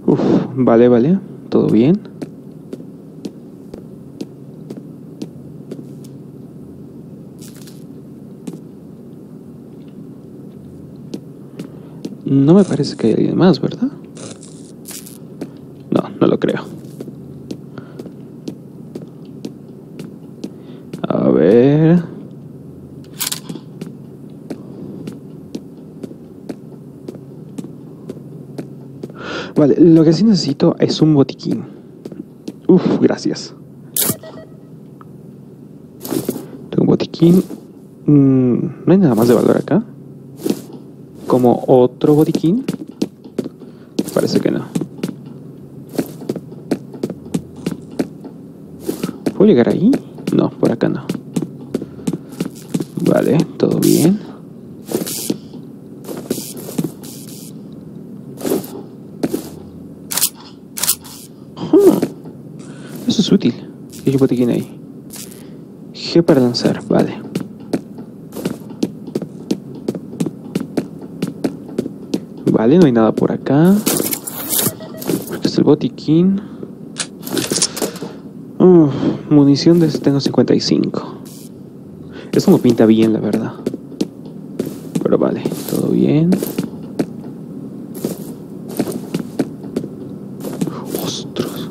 Uf, vale, vale. Todo bien. No me parece que haya alguien más, ¿verdad? No, no lo creo. A ver... Vale, lo que sí necesito es un botiquín. Uf, gracias. Tengo un botiquín. No hay nada más de valor acá. Como otro botiquín. Parece que no. ¿Puedo llegar ahí? No, por acá no. Vale, todo bien. Eso es útil. ¿Qué hay un botiquín ahí? G para lanzar, vale. Vale, no hay nada por acá. Este es el botiquín. Munición de tengo 55. Eso no pinta bien, la verdad. Pero vale, todo bien. ¡Ostras!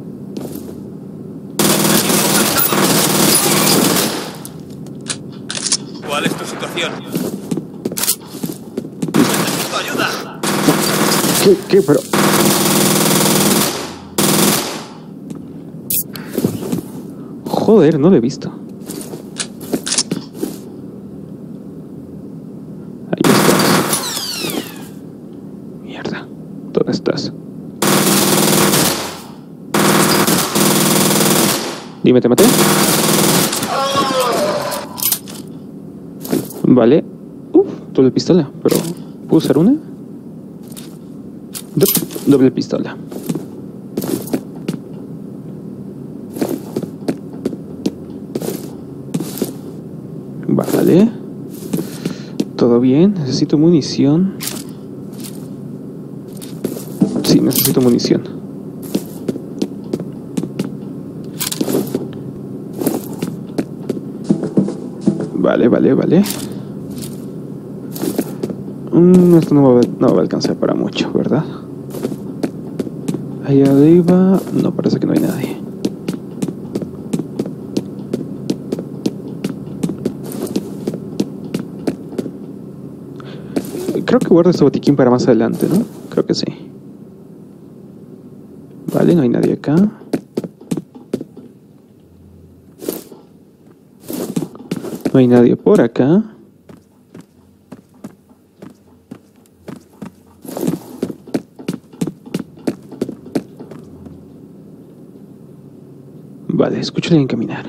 ¿Cuál es tu situación? ¡Necesito ayuda! ¿Qué? Pero... Joder, no lo he visto. Ahí estás. Mierda. ¿Dónde estás? Dime, ¿te maté? Vale. Doble pistola, pero... ¿puedo usar una? Doble pistola. Vale. Todo bien. Necesito munición. Sí, necesito munición. Vale. Esto no va a alcanzar para mucho, ¿verdad? Ahí arriba... no, parece que no hay nadie. Creo que guardo este botiquín para más adelante, ¿no? Creo que sí. Vale, no hay nadie acá. No hay nadie por acá. Vale, escucho a alguien caminar.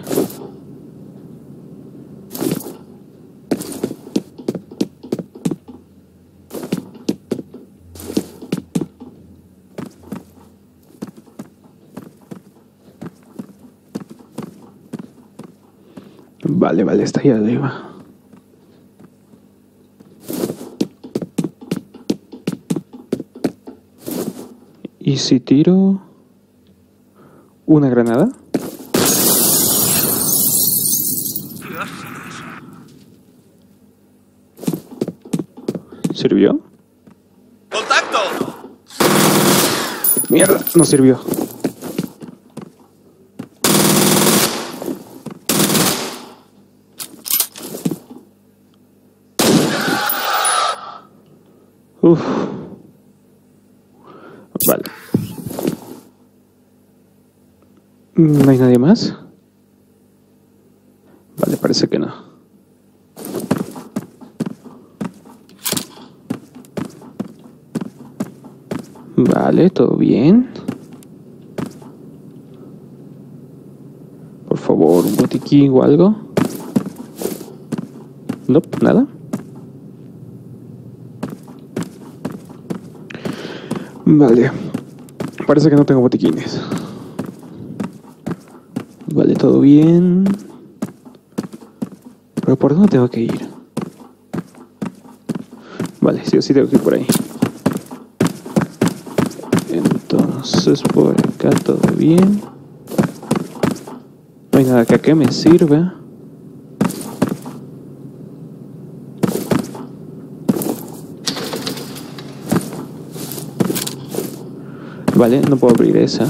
Vale, está ahí arriba. ¿Y si tiro una granada? ¿Sirvió? ¡Contacto! Mierda, no sirvió. Uf. Vale. ¿No hay nadie más? Vale, parece que no. Vale, todo bien. Por favor, un botiquín o algo. No, nada. Vale. Parece que no tengo botiquines. Vale, todo bien. Pero ¿por dónde tengo que ir? Vale, sí o sí tengo que ir por ahí. Entonces... Entonces por acá todo bien. No hay nada acá que me sirva. Vale, no puedo abrir esa.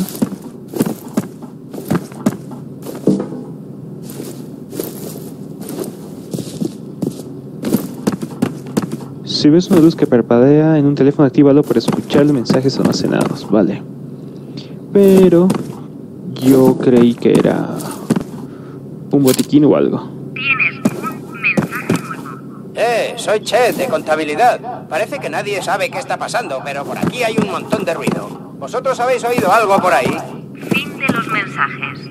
Si ves una luz que parpadea en un teléfono, actívalo para escuchar los mensajes almacenados. Vale. Pero yo creí que era un botiquín o algo. Tienes un mensaje nuevo. Soy Chet, de contabilidad. Parece que nadie sabe qué está pasando, pero por aquí hay un montón de ruido. ¿Vosotros habéis oído algo por ahí? Fin de los mensajes.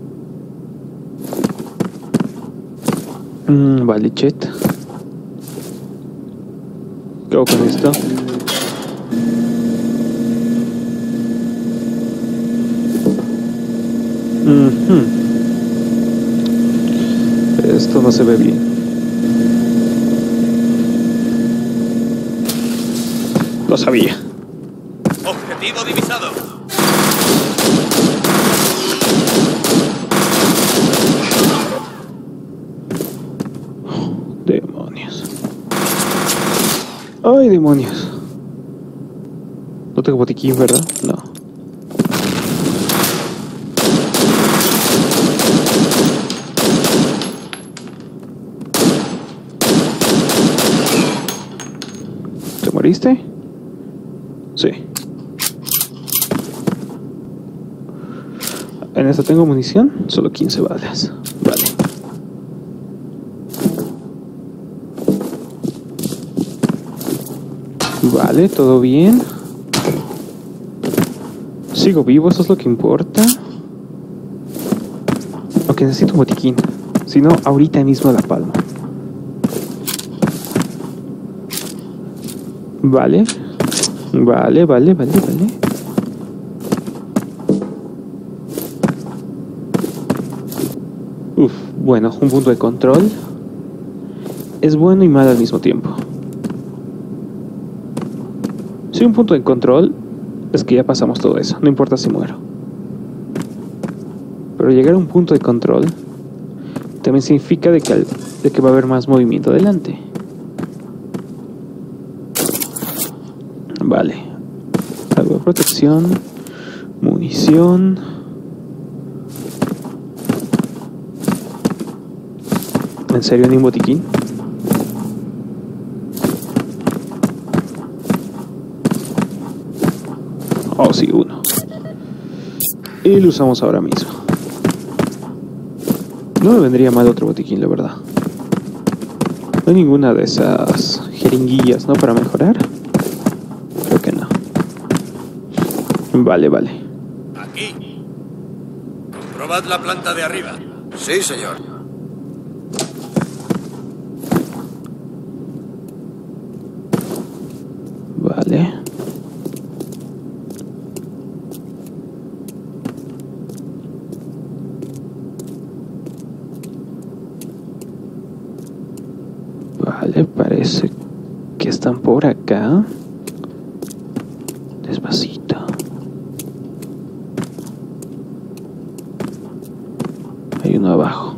Vale, Chet. ¿Qué hago con esto? Esto no se ve bien. Lo sabía. Objetivo divisado. Demonios. ¡Ay, demonios! No tengo botiquín, ¿verdad? No. ¿Te moriste? Sí. En esta tengo munición, solo 15 balas. Vale. Vale, todo bien. Sigo vivo, eso es lo que importa. Aunque necesito un botiquín. Si no, ahorita mismo la palmo. Vale. Vale. Bueno, un punto de control. Es bueno y malo al mismo tiempo. Si un punto de control es que ya pasamos todo eso, no importa si muero. Pero llegar a un punto de control también significa de que va a haber más movimiento adelante. Vale. Algo de protección. Munición. ¿En serio ni un botiquín? Oh, sí, uno. Y lo usamos ahora mismo. No me vendría mal otro botiquín, la verdad. No hay ninguna de esas jeringuillas, ¿no? Para mejorar. Creo que no. Vale. Aquí. Comprobad la planta de arriba. Sí, señor. Vale. Vale, parece que están por acá. Despacito. Hay uno abajo.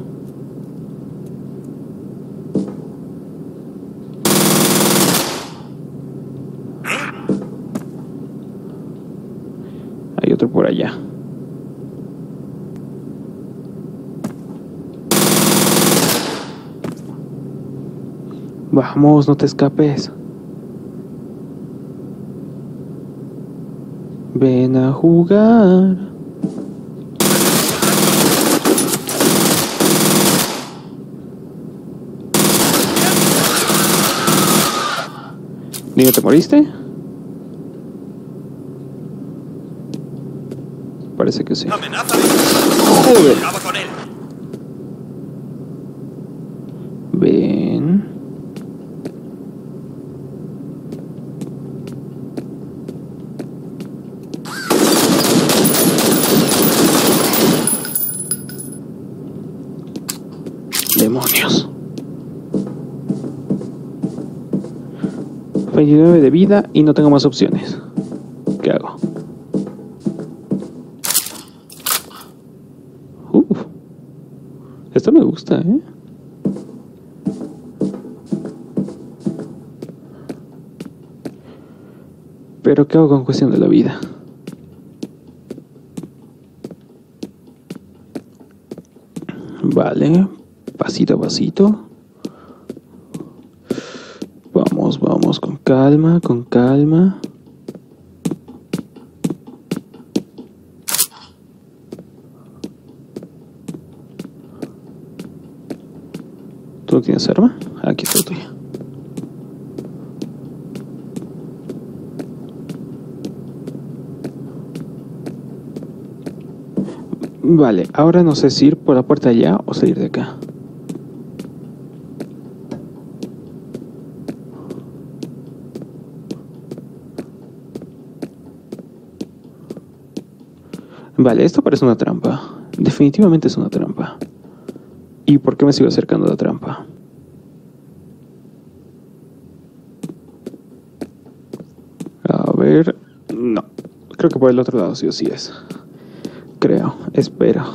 Hay otro por allá. Vamos, no te escapes. Ven a jugar. ¿Niño, te moriste? Parece que sí. Amenaza de... Joder. Acaba con él. Ven. Demonios. 29 de vida y no tengo más opciones. ¿Qué hago? Esto me gusta, ¿eh? Pero ¿qué hago con cuestión de la vida? Vale, pasito a pasito. Vamos, con calma, con calma. ¿Tú no tienes arma? Aquí está la tuya. Vale, ahora no sé si ir por la puerta allá o salir de acá. Vale, esto parece una trampa. Definitivamente es una trampa. ¿Y por qué me sigo acercando a la trampa? A ver... No. Creo que por el otro lado sí o sí es. Creo. Espero.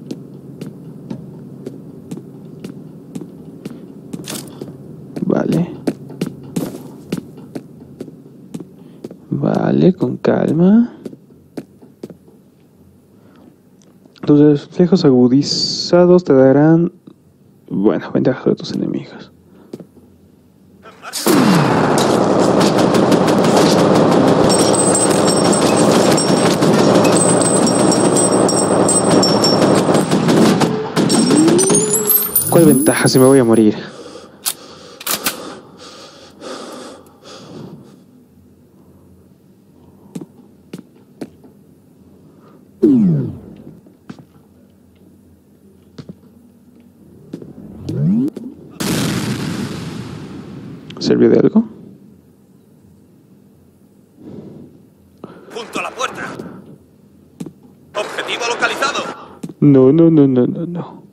Vale. Vale, con calma. Tus reflejos agudizados te darán... Bueno, ventaja de tus enemigos. ¿Cuál ventaja si me voy a morir? ¿Sirvió de algo? Junto a la puerta. Objetivo localizado. No.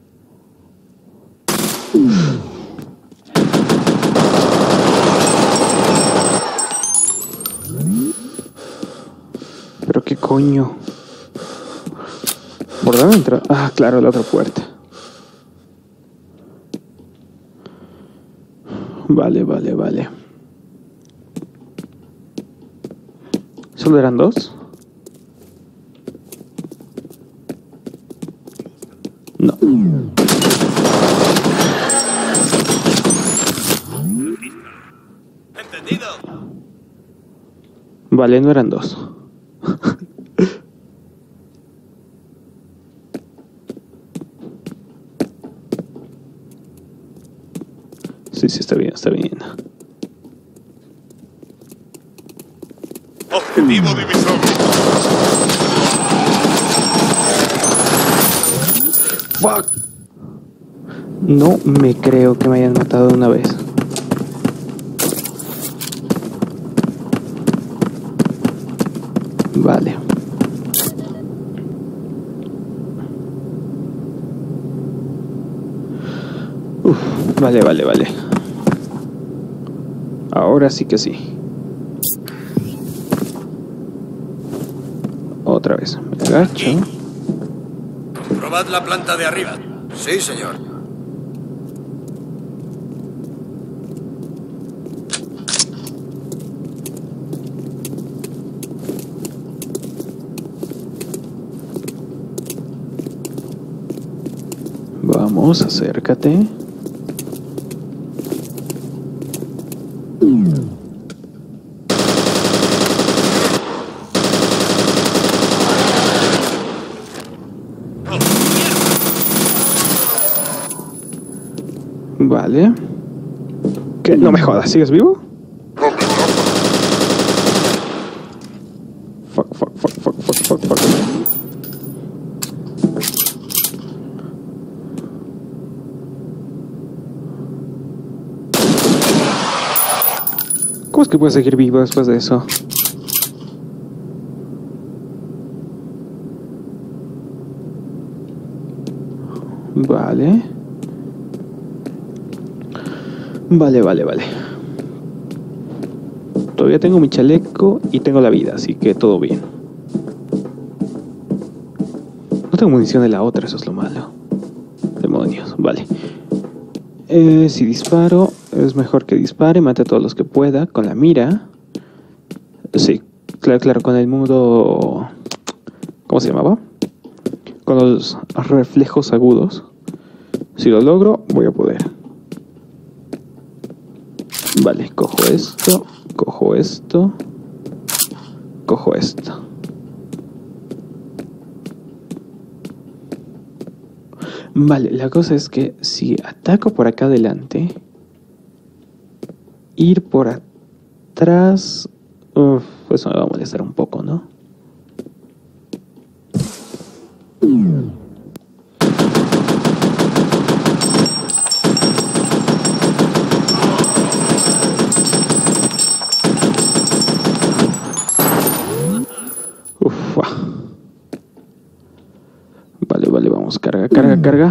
¿Pero qué coño? ¿Por dónde entra? Ah, claro, la otra puerta. Vale. ¿Solo eran dos? No. Entendido. Vale, no eran dos. Sí, está bien. Objetivo divisor. Fuck. No me creo que me hayan matado de una vez. Vale. Vale. Ahora sí que sí. Otra vez. Me agacho. Comprobad la planta de arriba. Sí, señor. Vamos, acércate. Vale. ¿Qué? No me jodas, ¿sigues vivo? Fuck. ¿Cómo es que puedes seguir vivo después de eso? Vale. Todavía tengo mi chaleco y tengo la vida, así que todo bien. No tengo munición de la otra, eso es lo malo. Demonios. Demonios, vale. Si disparo, es mejor que dispare, mate a todos los que pueda con la mira. Sí, claro, con el modo... ¿Cómo se llamaba? Con los reflejos agudos. Si lo logro, voy a poder. Vale, cojo esto, cojo esto, cojo esto. Vale, la cosa es que si ataco por acá adelante, ir por atrás, eso me va a molestar un poco, ¿no? Ufa. Vale, vamos, carga.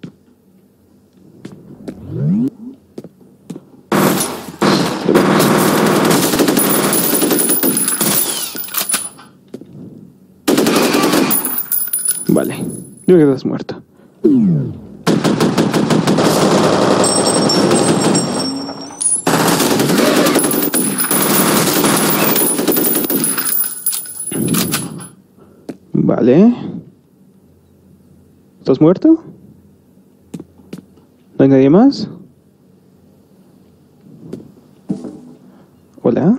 Vale, creo que estás muerto. Vale. ¿Estás muerto? ¿No hay nadie más? Hola.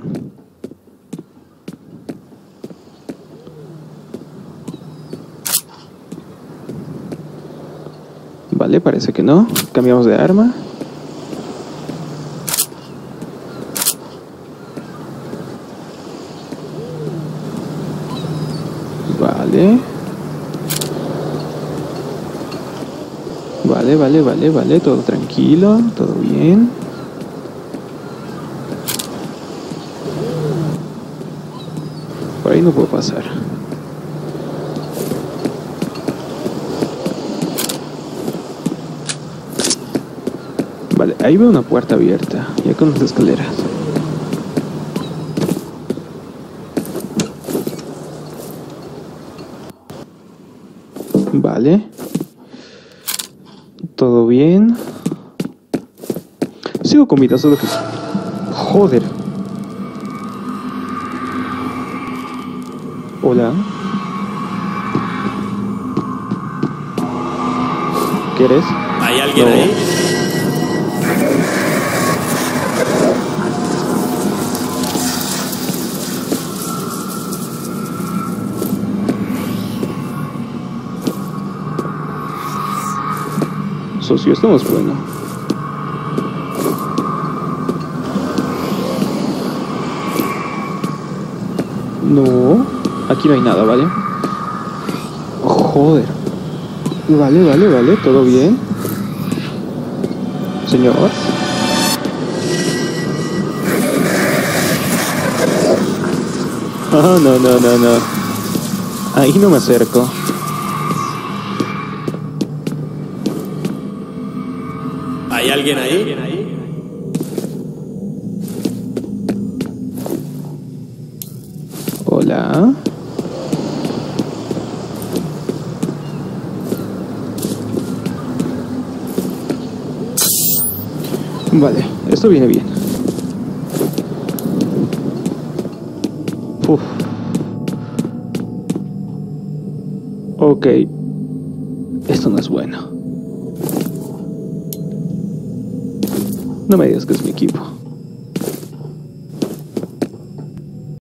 Vale, parece que no. Cambiamos de arma. Vale. Vale, todo tranquilo, todo bien. Por ahí no puedo pasar. Vale, ahí veo una puerta abierta, ya con las escaleras. Vale. Todo bien. Sigo con vida, solo que... Joder. Hola. ¿Qué eres? ¿Hay alguien ahí? Socio, esto no es bueno. No, aquí no hay nada, ¿vale? Joder. Vale, todo bien. Señor. Oh, no. Ahí no me acerco. ¿Hay alguien ahí? Hola. Vale, esto viene bien. Uf. Ok. Esto no es bueno. No me digas que es mi equipo.